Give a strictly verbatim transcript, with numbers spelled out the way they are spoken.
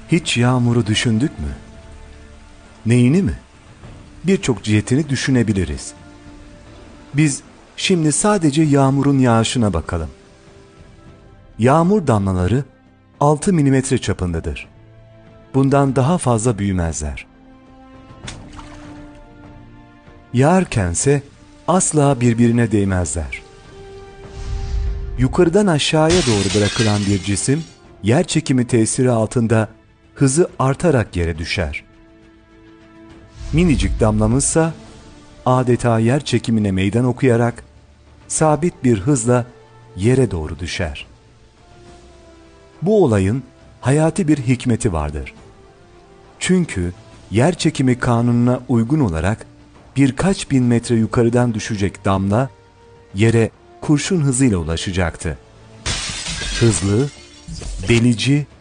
Hiç yağmuru düşündük mü? Neyini mi? Birçok cihetini düşünebiliriz. Biz şimdi sadece yağmurun yağışına bakalım. Yağmur damlaları altı milimetre çapındadır. Bundan daha fazla büyümezler. Yağarkense asla birbirine değmezler. Yukarıdan aşağıya doğru bırakılan bir cisim, yer çekimi tesiri altında hızı artarak yere düşer. Minicik damlamızsa adeta yer çekimine meydan okuyarak sabit bir hızla yere doğru düşer. Bu olayın hayati bir hikmeti vardır. Çünkü yer çekimi kanununa uygun olarak birkaç bin metre yukarıdan düşecek damla yere kurşun hızıyla ulaşacaktı. Hızlı, delici